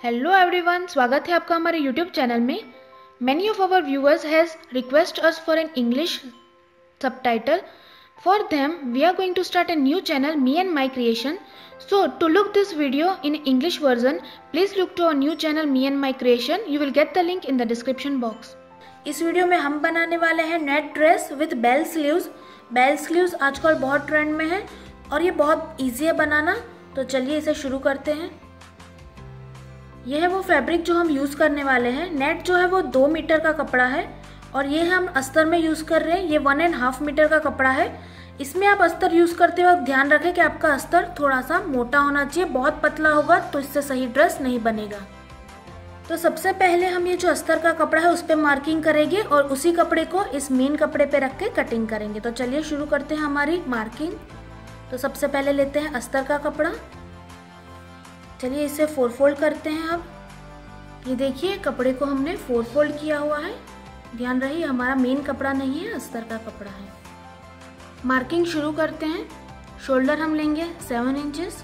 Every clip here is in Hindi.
हेलो एवरीवन, स्वागत है आपका हमारे यूट्यूब चैनल में। Many of our viewers has request us for an English subtitle. For them, we are going to start a new channel, Me and My Creation. So, to look this video in English version, please look to our new channel, Me and My Creation. You will get the link in the description box. इस वीडियो में हम बनाने वाले हैं net dress with bell sleeves. Bell sleeves आजकल बहुत ट्रेंड में है और ये बहुत ईजी है बनाना। तो चलिए इसे शुरू करते हैं। यह है वो फैब्रिक जो हम यूज़ करने वाले हैं। नेट जो है वो 2 मीटर का कपड़ा है और ये हम अस्तर में यूज़ कर रहे हैं। ये 1.5 मीटर का कपड़ा है। इसमें आप अस्तर यूज़ करते वक्त ध्यान रखें कि आपका अस्तर थोड़ा सा मोटा होना चाहिए। बहुत पतला होगा तो इससे सही ड्रेस नहीं बनेगा। तो सबसे पहले हम ये जो अस्तर का कपड़ा है उस पर मार्किंग करेंगे और उसी कपड़े को इस मेन कपड़े पे रख के कटिंग करेंगे। तो चलिए शुरू करते हैं हमारी मार्किंग। तो सबसे पहले लेते हैं अस्तर का कपड़ा। चलिए इसे 4 फोल्ड करते हैं। अब ये देखिए कपड़े को हमने 4 फोल्ड किया हुआ है। ध्यान रहे हमारा मेन कपड़ा नहीं है, अस्तर का कपड़ा है। मार्किंग शुरू करते हैं। शोल्डर हम लेंगे 7 इंचेस,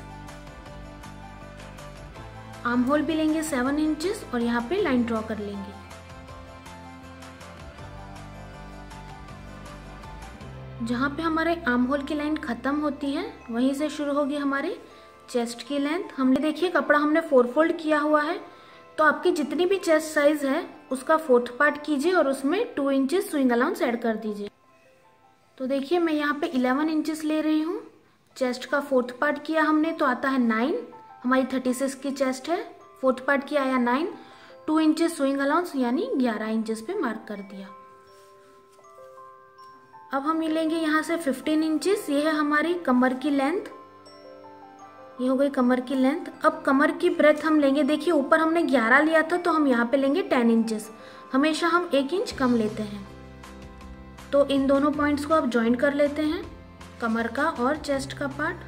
आर्म होल भी लेंगे 7 इंचेस और यहाँ पे लाइन ड्रॉ कर लेंगे। जहाँ पे हमारे आर्म होल की लाइन खत्म होती है वहीं से शुरू होगी हमारी चेस्ट की लेंथ। हमने देखिए कपड़ा हमने 4 फोल्ड किया हुआ है, तो आपकी जितनी भी चेस्ट साइज है उसका 4th पार्ट कीजिए और उसमें 2 इंचेस स्विंग अलाउंस ऐड कर दीजिए। तो देखिए मैं यहाँ पे 11 इंचेस ले रही हूँ। चेस्ट का 4th पार्ट किया हमने तो आता है 9। हमारी 36 की चेस्ट है, 4th पार्ट किया आया 9। 2 इंचेस स्विंग अलाउंस यानी 11 इंचेस पे मार्क कर दिया। अब हम ये लेंगे यहाँ से 15 इंचेस। ये है हमारी कमर की लेंथ। ये हो गई कमर की लेंथ। अब कमर की ब्रेथ हम लेंगे। देखिए ऊपर हमने 11 लिया था तो हम यहाँ पे लेंगे 10 इंचेस। हमेशा हम 1 इंच कम लेते हैं। तो इन दोनों पॉइंट्स को अब ज्वाइन कर लेते हैं, कमर का और चेस्ट का पार्ट।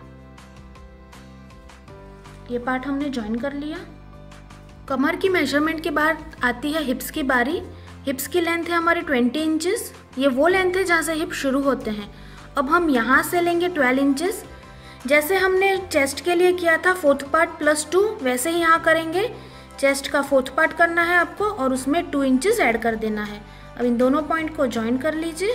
ये पार्ट हमने ज्वाइन कर लिया। कमर की मेजरमेंट के बाद आती है हिप्स की बारी। हिप्स की लेंथ है हमारी 20 इंचेस। ये वो लेंथ है जहाँ से हिप शुरू होते हैं। अब हम यहाँ से लेंगे 12 इंचेस। जैसे हमने चेस्ट के लिए किया था 4th पार्ट +2, वैसे ही यहाँ करेंगे। चेस्ट का 4th पार्ट करना है आपको और उसमें 2 इंचेस ऐड कर देना है। अब इन दोनों पॉइंट को ज्वाइन कर लीजिए।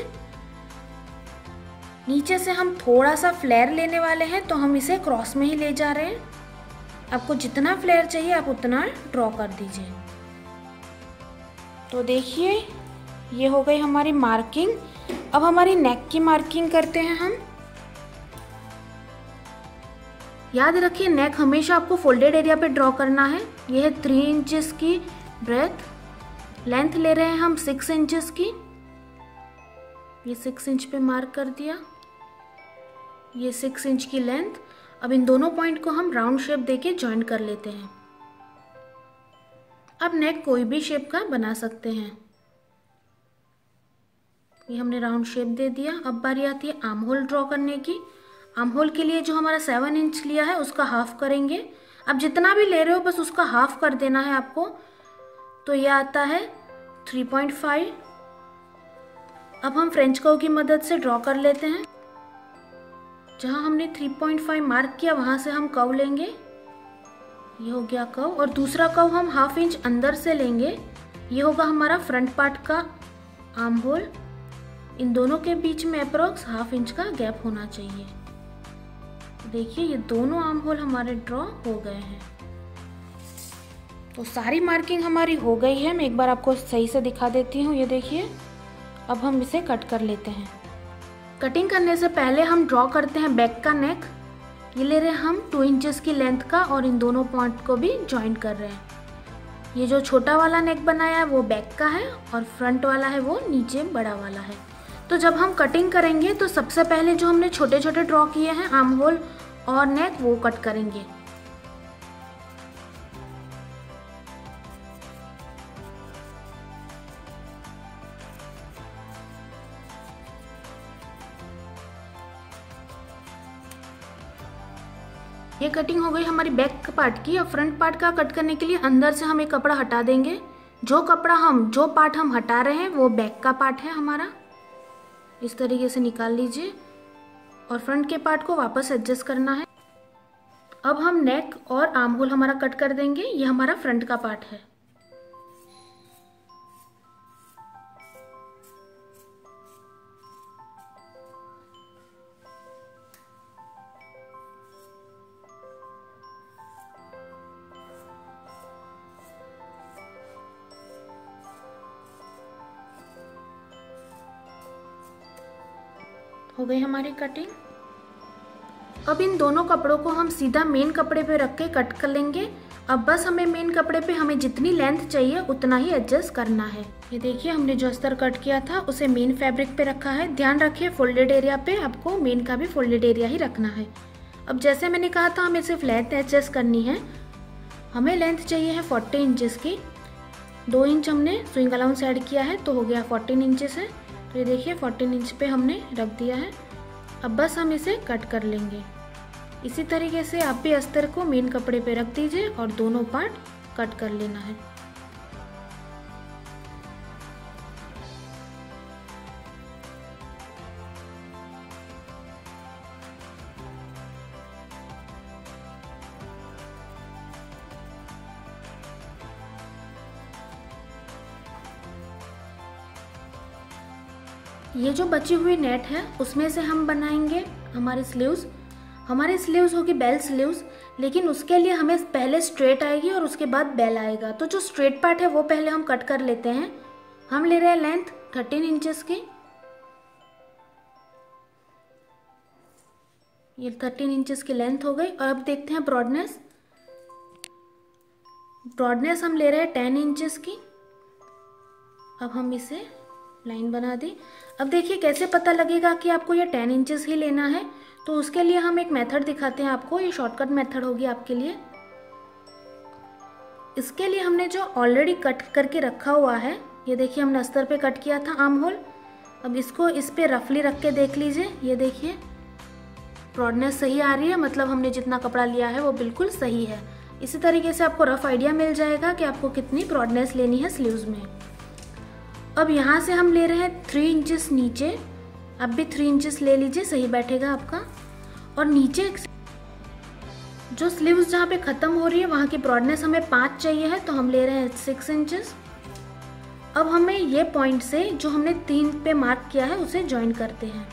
नीचे से हम थोड़ा सा फ्लेयर लेने वाले हैं तो हम इसे क्रॉस में ही ले जा रहे हैं। आपको जितना फ्लेयर चाहिए आप उतना ड्रॉ कर दीजिए। तो देखिए ये हो गई हमारी मार्किंग। अब हमारी नेक की मार्किंग करते हैं हम। याद रखिए नेक हमेशा आपको फोल्डेड एरिया पे ड्रॉ करना है। ये है 3 इंचेस की ब्रेथ। लेंथ ले रहे हैं हम 6 इंचेस की। ये 6 इंच पे मार्क कर दिया। ये 6 इंच की लेंथ। अब इन दोनों पॉइंट को हम राउंड शेप देके ज्वाइन कर लेते हैं। अब नेक कोई भी शेप का बना सकते हैं। ये हमने राउंड शेप दे दिया। अब बारी आती है आर्म होल ड्रॉ करने की। आर्म होल के लिए जो हमारा 7 इंच लिया है उसका हाफ करेंगे। अब जितना भी ले रहे हो बस उसका हाफ कर देना है आपको। तो ये आता है 3.5। अब हम फ्रेंच कर्व की मदद से ड्रॉ कर लेते हैं। जहां हमने 3.5 मार्क किया वहां से हम कर्व लेंगे। ये हो गया कर्व और दूसरा कर्व हम 1/2 इंच अंदर से लेंगे। ये होगा हमारा फ्रंट पार्ट का आर्म होल। इन दोनों के बीच में अप्रोक्स 1/2 इंच का गैप होना चाहिए। देखिए ये दोनों आर्म होल हमारे ड्रॉ हो गए हैं। तो सारी मार्किंग हमारी हो गई है। मैं एक बार आपको सही से दिखा देती हूँ। ये देखिए अब हम इसे कट कर लेते हैं। कटिंग करने से पहले हम ड्रॉ करते हैं बैक का नेक। ये ले रहे हैं हम 2 इंचेस की लेंथ का और इन दोनों पॉइंट को भी ज्वाइन कर रहे हैं। ये जो छोटा वाला नेक बनाया है वो बैक का है और फ्रंट वाला है वो नीचे बड़ा वाला है। तो जब हम कटिंग करेंगे तो सबसे पहले जो हमने छोटे छोटे ड्रॉ किए हैं आर्म होल और नेक वो कट करेंगे। ये कटिंग हो गई हमारी बैक पार्ट की। अब फ्रंट पार्ट का कट करने के लिए अंदर से हम एक कपड़ा हटा देंगे। जो पार्ट हम हटा रहे हैं वो बैक का पार्ट है हमारा। इस तरीके से निकाल लीजिए और फ्रंट के पार्ट को वापस एडजस्ट करना है। अब हम नेक और आर्म होल हमारा कट कर देंगे। ये हमारा फ्रंट का पार्ट है। हो गई हमारी कटिंग। अब इन दोनों कपड़ों को हम सीधा मेन कपड़े पे रख के कट कर लेंगे। अब बस हमें मेन कपड़े पे हमें जितनी लेंथ चाहिए उतना ही एडजस्ट करना है। ये देखिए हमने जो अस्तर कट किया था उसे मेन फैब्रिक पे रखा है। ध्यान रखिए फोल्डेड एरिया पे आपको मेन का भी फोल्डेड एरिया ही रखना है। अब जैसे मैंने कहा था हमें सिर्फ लेंथ एडजस्ट करनी है। हमें लेंथ चाहिए है 40 इंचेस की। 2 इंच हमने स्विंग अलाउंस ऐड किया है तो हो गया 14 इंचेस है। तो ये देखिए 14 इंच पे हमने रख दिया है। अब बस हम इसे कट कर लेंगे। इसी तरीके से आप भी अस्तर को मेन कपड़े पे रख दीजिए और दोनों पार्ट कट कर लेना है। ये जो बची हुई नेट है उसमें से हम बनाएंगे हमारी स्लीव्स। हमारी स्लीव्स होगी बेल स्लीव्स, लेकिन उसके लिए हमें पहले स्ट्रेट आएगी और उसके बाद बेल आएगा। तो जो स्ट्रेट पार्ट है वो पहले हम कट कर लेते हैं। हम ले रहे हैं लेंथ 13 इंचेस की। ये 13 इंचेस की लेंथ हो गई। और अब देखते हैं ब्रॉडनेस। ब्रॉडनेस हम ले रहे हैं 10 इंचेस की। अब हम इसे लाइन बना दी। अब देखिए कैसे पता लगेगा कि आपको ये 10 इंचेस ही लेना है। तो उसके लिए हम एक मेथड दिखाते हैं आपको। ये शॉर्टकट मेथड होगी आपके लिए। इसके लिए हमने जो ऑलरेडी कट करके रखा हुआ है, ये देखिए हमने अस्तर पे कट किया था आर्म होल। अब इसको इस पे रफली रख के देख लीजिए। ये देखिए ब्रॉडनेस सही आ रही है, मतलब हमने जितना कपड़ा लिया है वो बिल्कुल सही है। इसी तरीके से आपको रफ आइडिया मिल जाएगा कि आपको कितनी ब्रॉडनेस लेनी है स्लीव्स में। अब यहाँ से हम ले रहे हैं 3 इंचेस नीचे। आप भी 3 इंचेस ले लीजिए, सही बैठेगा आपका। और नीचे जो स्लीव्स जहाँ पे ख़त्म हो रही है वहाँ की ब्रॉडनेस हमें 5 चाहिए है, तो हम ले रहे हैं 6 इंचेस। अब हमें ये पॉइंट से जो हमने 3 पे मार्क किया है उसे ज्वाइन करते हैं।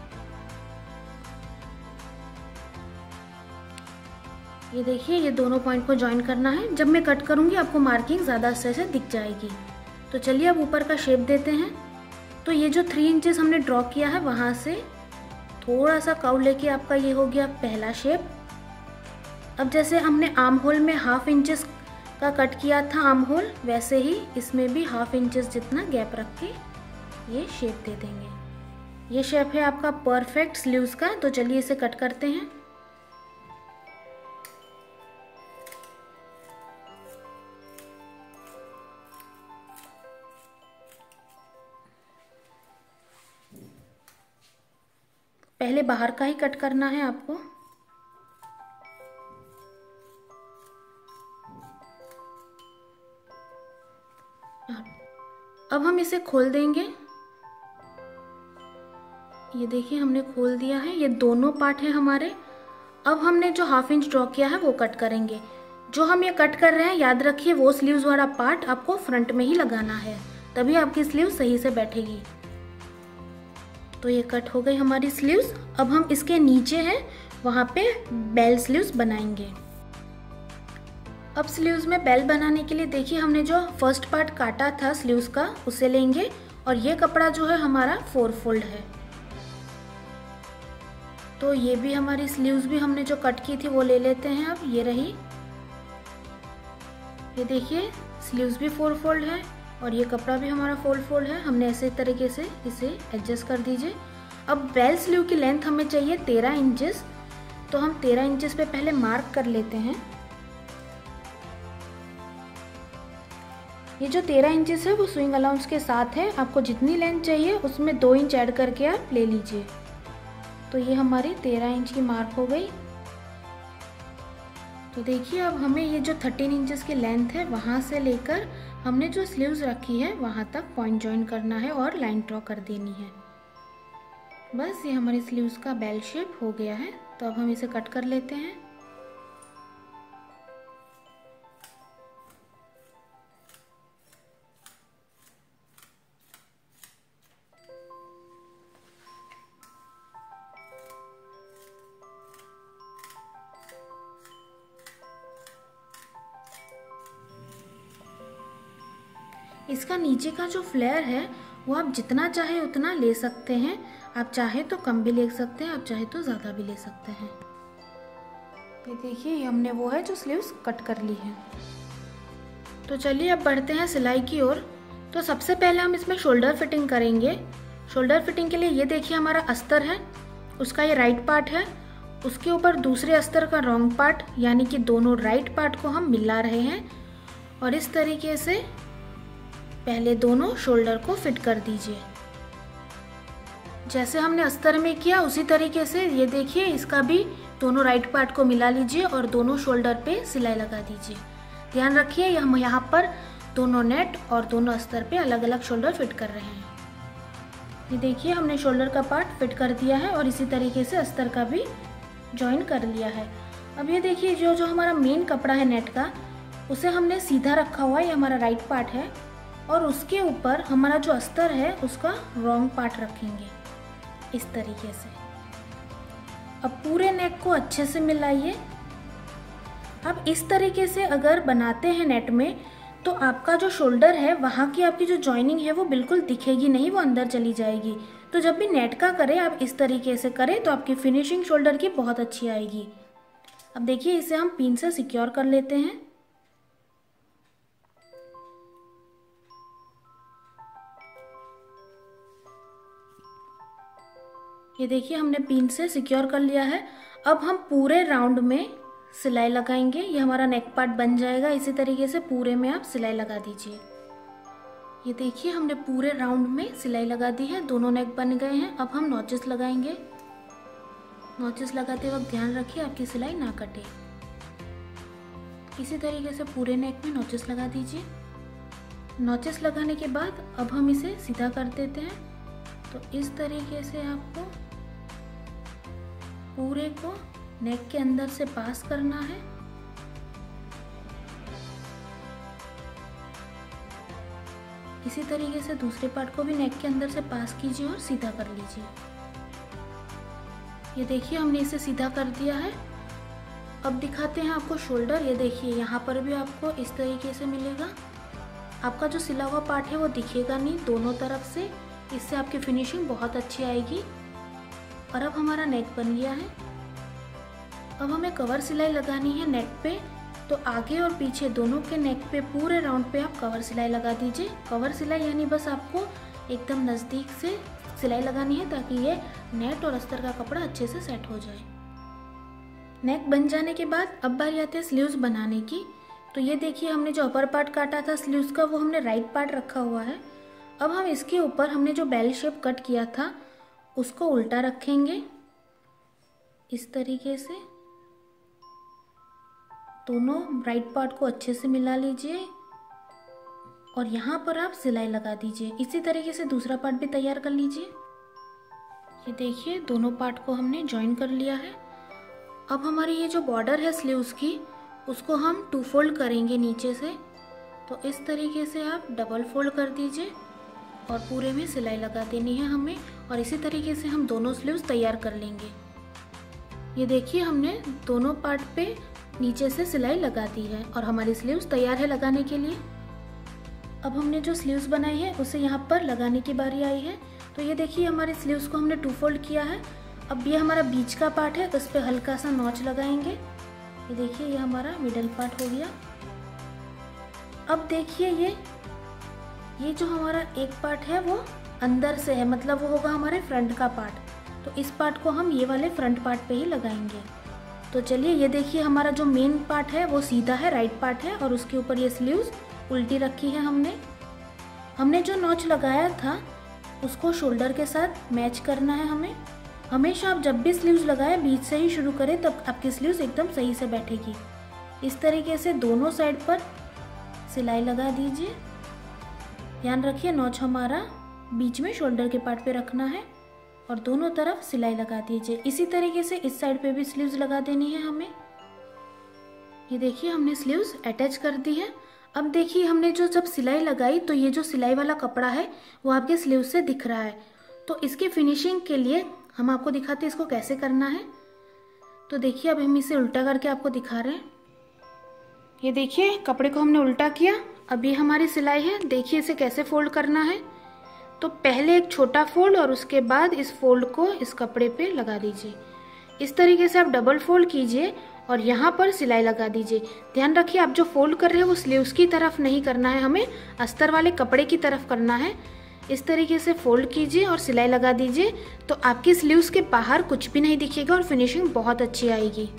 ये देखिए ये दोनों पॉइंट को ज्वाइन करना है। जब मैं कट करूँगी आपको मार्किंग ज़्यादा अच्छे से दिख जाएगी। तो चलिए अब ऊपर का शेप देते हैं। तो ये जो 3 इंचेस हमने ड्रॉ किया है वहाँ से थोड़ा सा कर्व लेके आपका ये हो गया पहला शेप। अब जैसे हमने आर्म होल में 1/2 इंचेस का कट किया था आर्म होल, वैसे ही इसमें भी 1/2 इंचेस जितना गैप रख के ये शेप दे देंगे। ये शेप है आपका परफेक्ट स्लीव्स का। तो चलिए इसे कट करते हैं। पहले बाहर का ही कट करना है आपको। अब हम इसे खोल देंगे। ये देखिए हमने खोल दिया है। ये दोनों पार्ट है हमारे। अब हमने जो 1/2 इंच ड्रॉ किया है वो कट करेंगे। जो हम ये कट कर रहे हैं याद रखिए वो स्लीव्स वाला पार्ट आपको फ्रंट में ही लगाना है, तभी आपकी स्लीव सही से बैठेगी। तो ये कट हो गई हमारी स्लीव्स। अब हम इसके नीचे हैं वहाँ पे बेल स्लीव्स बनाएंगे। अब स्लीव्स में बेल बनाने के लिए देखिए हमने जो फर्स्ट पार्ट काटा था स्लीव्स का उसे लेंगे और ये कपड़ा जो है हमारा 4 फोल्ड है। तो ये भी हमारी स्लीव्स भी हमने जो कट की थी वो ले लेते हैं। अब ये रही। ये देखिए स्लीव्स भी 4 फोल्ड है और ये कपड़ा भी हमारा 4 फोल्ड है। हमने ऐसे तरीके से इसे एडजस्ट कर दीजिए। अब बेल स्लीव की लेंथ हमें चाहिए 13 इंचेस। तो हम 13 इंचेस पे पहले मार्क कर लेते हैं। ये जो 13 इंचेस है वो स्विंग अलाउंस के साथ है। आपको जितनी लेंथ चाहिए उसमें 2 इंच ऐड करके आप ले लीजिए। तो ये हमारी 13 इंच की मार्क हो गई। तो देखिए अब हमें ये जो 13 इंचेस की लेंथ है वहाँ से लेकर हमने जो स्लीव्स रखी है वहाँ तक पॉइंट ज्वाइन करना है और लाइन ड्रॉ कर देनी है। बस ये हमारी स्लीव्स का बेल शेप हो गया है। तो अब हम इसे कट कर लेते हैं। इसका नीचे का जो फ्लेयर है वो आप जितना चाहे उतना ले सकते हैं। आप चाहे तो कम भी ले सकते हैं, आप चाहे तो ज़्यादा भी ले सकते हैं। ये देखिए हमने वो है जो स्लीव्स कट कर ली है। तो चलिए अब बढ़ते हैं सिलाई की ओर। तो सबसे पहले हम इसमें शोल्डर फिटिंग करेंगे। शोल्डर फिटिंग के लिए ये देखिए हमारा अस्तर है, उसका ये राइट पार्ट है, उसके ऊपर दूसरे अस्तर का रॉन्ग पार्ट, यानी कि दोनों राइट पार्ट को हम मिला रहे हैं और इस तरीके से पहले दोनों शोल्डर को फिट कर दीजिए। जैसे हमने अस्तर में किया उसी तरीके से ये देखिए इसका भी दोनों राइट पार्ट को मिला लीजिए और दोनों शोल्डर पे सिलाई लगा दीजिए। ध्यान रखिए हम यहाँ पर दोनों नेट और दोनों अस्तर पे अलग अलग शोल्डर फिट कर रहे हैं। ये देखिए हमने शोल्डर का पार्ट फिट कर दिया है और इसी तरीके से अस्तर का भी जॉइन कर लिया है। अब ये देखिए जो हमारा मेन कपड़ा है नेट का, उसे हमने सीधा रखा हुआ है, ये हमारा राइट पार्ट है और उसके ऊपर हमारा जो अस्तर है उसका रॉन्ग पार्ट रखेंगे इस तरीके से। अब पूरे नेक को अच्छे से मिलाइए। अब इस तरीके से अगर बनाते हैं नेट में तो आपका जो शोल्डर है वहाँ की आपकी जो जॉइनिंग है वो बिल्कुल दिखेगी नहीं, वो अंदर चली जाएगी। तो जब भी नेट का करें आप इस तरीके से करें तो आपकी फिनिशिंग शोल्डर की बहुत अच्छी आएगी। अब देखिए इसे हम पिन से सिक्योर कर लेते हैं। ये देखिए हमने पिन से सिक्योर कर लिया है। अब हम पूरे राउंड में सिलाई लगाएंगे, ये हमारा नेक पार्ट बन जाएगा। इसी तरीके से पूरे में आप सिलाई लगा दीजिए। ये देखिए हमने पूरे राउंड में सिलाई लगा दी है, दोनों नेक बन गए हैं। अब हम नॉचेस लगाएंगे। नॉचेस लगाते वक्त ध्यान रखिए आपकी सिलाई ना कटे। इसी तरीके से पूरे नेक में नॉचेस लगा दीजिए। नॉचेस लगाने के बाद अब हम इसे सीधा कर देते हैं। तो इस तरीके से आपको पूरे को नेक के अंदर से पास करना है। इसी तरीके से दूसरे पार्ट को भी नेक के अंदर से पास कीजिए और सीधा कर लीजिए। ये देखिए हमने इसे सीधा कर दिया है। अब दिखाते हैं आपको शोल्डर। ये देखिए यहाँ पर भी आपको इस तरीके से मिलेगा। आपका जो सिला हुआ पार्ट है वो दिखेगा नहीं दोनों तरफ से, इससे आपकी फिनिशिंग बहुत अच्छी आएगी। और अब हमारा नेक बन गया है। अब हमें कवर सिलाई लगानी है नेक पे, तो आगे और पीछे दोनों के नेक पे पूरे राउंड पे आप कवर सिलाई लगा दीजिए। कवर सिलाई यानी बस आपको एकदम नज़दीक से सिलाई लगानी है ताकि ये नेट और अस्तर का कपड़ा अच्छे से सेट हो जाए। नेक बन जाने के बाद अब बारी आती है स्लीव्स बनाने की। तो ये देखिए हमने जो अपर पार्ट काटा था स्लीव्स का वो हमने राइट पार्ट रखा हुआ है। अब हम इसके ऊपर हमने जो बेल शेप कट किया था उसको उल्टा रखेंगे इस तरीके से। दोनों राइट पार्ट को अच्छे से मिला लीजिए और यहाँ पर आप सिलाई लगा दीजिए। इसी तरीके से दूसरा पार्ट भी तैयार कर लीजिए। ये देखिए दोनों पार्ट को हमने जॉइन कर लिया है। अब हमारी ये जो बॉर्डर है स्लीव्स की उसको हम 2 फोल्ड करेंगे नीचे से। तो इस तरीके से आप डबल फोल्ड कर दीजिए और पूरे में सिलाई लगा देनी है हमें। और इसी तरीके से हम दोनों स्लीव्स तैयार कर लेंगे। ये देखिए हमने दोनों पार्ट पे नीचे से सिलाई लगा दी है और हमारी स्लीव्स तैयार है लगाने के लिए। अब हमने जो स्लीव्स बनाई है उसे यहाँ पर लगाने की बारी आई है। तो ये देखिए हमारी स्लीव्स को हमने 2 फोल्ड किया है। अब ये हमारा बीच का पार्ट है, उस पर हल्का सा नॉच लगाएंगे। ये देखिए ये हमारा मिडल पार्ट हो गया। अब देखिए ये जो हमारा एक पार्ट है वो अंदर से है, मतलब वो होगा हमारे फ्रंट का पार्ट। तो इस पार्ट को हम ये वाले फ्रंट पार्ट पे ही लगाएंगे। तो चलिए ये देखिए हमारा जो मेन पार्ट है वो सीधा है, राइट पार्ट है और उसके ऊपर ये स्लीव्स उल्टी रखी है हमने जो नॉच लगाया था उसको शोल्डर के साथ मैच करना है हमें। हमेशा आप जब भी स्लीव्स लगाएं बीच से ही शुरू करें, तब आपकी स्लीव्स एकदम सही से बैठेगी। इस तरीके से दोनों साइड पर सिलाई लगा दीजिए। ध्यान रखिए नॉच हमारा बीच में शोल्डर के पार्ट पे रखना है और दोनों तरफ सिलाई लगा दीजिए। इसी तरीके से इस साइड पे भी स्लीव्स लगा देनी है हमें। ये देखिए हमने स्लीव्स अटैच कर दी है। अब देखिए हमने जब सिलाई लगाई तो ये जो सिलाई वाला कपड़ा है वो आपके स्लीव से दिख रहा है। तो इसके फिनिशिंग के लिए हम आपको दिखाते हैं इसको कैसे करना है। तो देखिए अब हम इसे उल्टा करके आपको दिखा रहे हैं। ये देखिए कपड़े को हमने उल्टा किया। अभी हमारी सिलाई है, देखिए इसे कैसे फोल्ड करना है। तो पहले एक छोटा फोल्ड और उसके बाद इस फोल्ड को इस कपड़े पे लगा दीजिए। इस तरीके से आप डबल फोल्ड कीजिए और यहाँ पर सिलाई लगा दीजिए। ध्यान रखिए आप जो फोल्ड कर रहे हैं वो स्लीव्स की तरफ नहीं करना है, हमें अस्तर वाले कपड़े की तरफ करना है। इस तरीके से फोल्ड कीजिए और सिलाई लगा दीजिए, तो आपकी स्लीव्स के बाहर कुछ भी नहीं दिखेगा और फिनिशिंग बहुत अच्छी आएगी।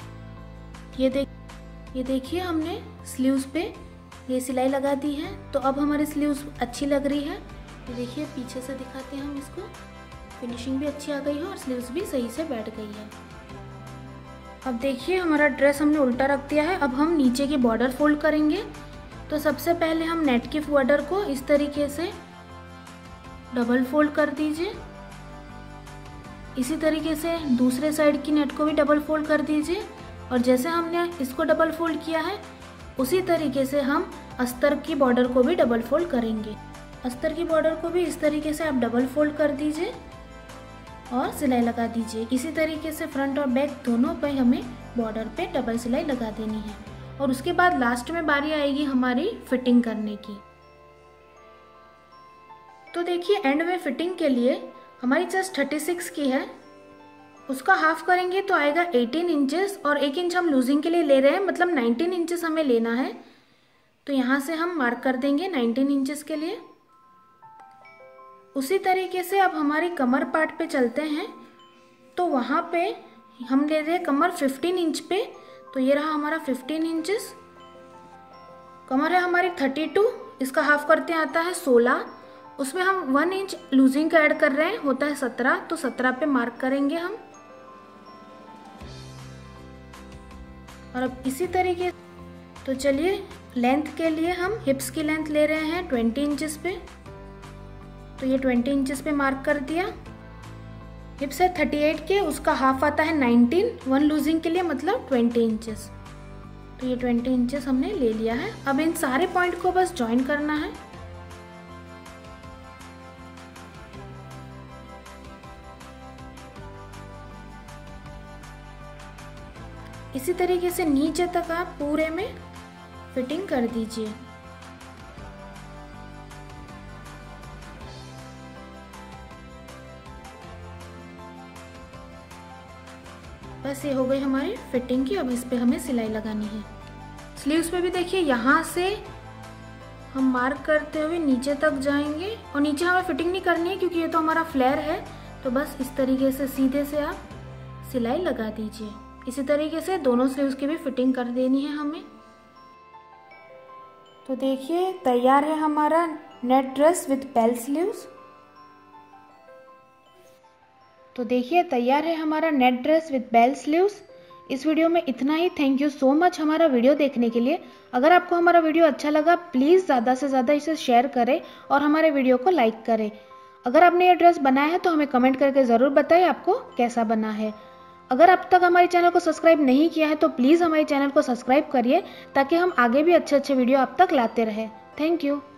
ये देखिए हमने स्लीव्स पे ये सिलाई लगा दी है, तो अब हमारी स्लीव्स अच्छी लग रही है। ये देखिए पीछे से दिखाते हैं हम इसको, फिनिशिंग भी अच्छी आ गई है और स्लीव्स भी सही से बैठ गई है। अब देखिए हमारा ड्रेस हमने उल्टा रख दिया है। अब हम नीचे की बॉर्डर फोल्ड करेंगे। तो सबसे पहले हम नेट की बॉर्डर को इस तरीके से डबल फोल्ड कर दीजिए। इसी तरीके से दूसरे साइड की नेट को भी डबल फोल्ड कर दीजिए और जैसे हमने इसको डबल फोल्ड किया है उसी तरीके से हम अस्तर की बॉर्डर को भी डबल फोल्ड करेंगे। अस्तर की बॉर्डर को भी इस तरीके से आप डबल फोल्ड कर दीजिए और सिलाई लगा दीजिए। इसी तरीके से फ्रंट और बैक दोनों पे हमें बॉर्डर पे डबल सिलाई लगा देनी है और उसके बाद लास्ट में बारी आएगी हमारी फिटिंग करने की। तो देखिए एंड में फिटिंग के लिए हमारी चेस्ट 36 की है, उसका हाफ करेंगे तो आएगा 18 इंचेस और 1 इंच हम लूजिंग के लिए ले रहे हैं, मतलब 19 इंचेस हमें लेना है। तो यहाँ से हम मार्क कर देंगे 19 इंचेस के लिए। उसी तरीके से अब हमारी कमर पार्ट पे चलते हैं। तो वहाँ पे हम ले रहे हैं कमर 15 इंच पे, तो ये रहा हमारा 15 इंचेस। कमर है हमारी 32, इसका हाफ करते आता है 16, उसमें हम 1 इंच लूजिंग का ऐड कर रहे हैं, होता है 17, तो 17 पे मार्क करेंगे हम। और अब इसी तरीके तो चलिए लेंथ के लिए हम हिप्स की लेंथ ले रहे हैं 20 इंचेस पे, तो ये 20 इंचेस पे मार्क कर दिया। हिप्स है 38 के, उसका हाफ आता है 19, 1 लूजिंग के लिए मतलब 20 इंचेस, तो ये 20 इंचेस हमने ले लिया है। अब इन सारे पॉइंट को बस ज्वाइन करना है। इसी तरीके से नीचे तक आप पूरे में फिटिंग कर दीजिए। बस ये हो गई हमारी फिटिंग की। अब इस पे हमें सिलाई लगानी है। स्लीव्स पे भी देखिए यहाँ से हम मार्क करते हुए नीचे तक जाएंगे और नीचे हमें फिटिंग नहीं करनी है क्योंकि ये तो हमारा फ्लेयर है, तो बस इस तरीके से सीधे से आप सिलाई लगा दीजिए। इसी तरीके से दोनों स्लीव्स की भी फिटिंग कर देनी है हमें। तो देखिए तैयार है हमारा net dress with bell sleeves. तो देखिए तैयार है हमारा net dress with bell sleeves. इस वीडियो में इतना ही। थैंक यू सो मच हमारा वीडियो देखने के लिए। अगर आपको हमारा वीडियो अच्छा लगा प्लीज़ ज़्यादा से ज़्यादा इसे शेयर करें और हमारे वीडियो को लाइक करें। अगर आपने ये ड्रेस बनाया है तो हमें कमेंट करके ज़रूर बताएं आपको कैसा बना है। अगर अब तक हमारे चैनल को सब्सक्राइब नहीं किया है तो प्लीज़ हमारे चैनल को सब्सक्राइब करिए ताकि हम आगे भी अच्छे अच्छे वीडियो आप तक लाते रहें। Thank you.